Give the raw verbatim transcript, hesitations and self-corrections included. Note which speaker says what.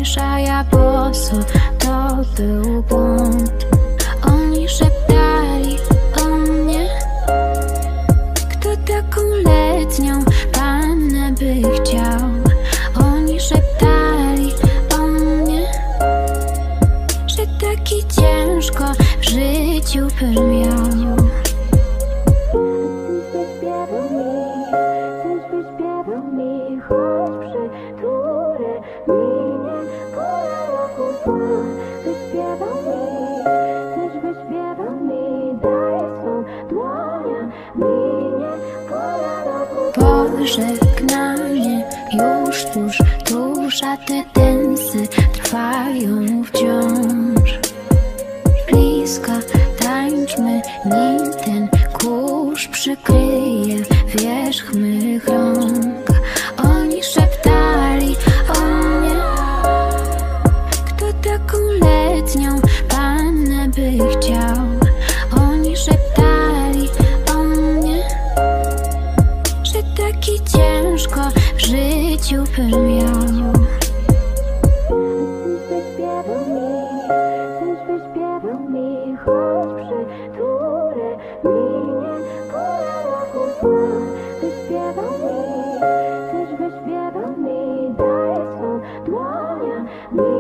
Speaker 1: tańczysz, a ja boso, to był błąd. Oni szeptali o mnie, kto taką letnią pannę by chciał. Oni szeptali o mnie, że taki ciężko w życiu bym miał. Pożegnanie już tuż, tuż, a te tensy trwają wciąż. Blisko tańczmy, nim ten kurz przykryje wierzch mych rąk. Oni szeptali o mnie, kto taką letnią pannę by chciał. Oni szeptali o mnie, że taki ciężko w życiu bym miał.
Speaker 2: Wyśpiewał mi, daj swą dłoń mi.